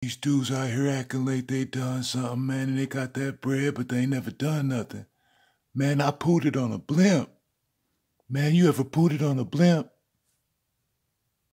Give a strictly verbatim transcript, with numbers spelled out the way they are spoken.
These dudes out here acting like they done something, man, and they got that bread, but they ain't never done nothing. Man, I put it on a blimp. Man, you ever put it on a blimp?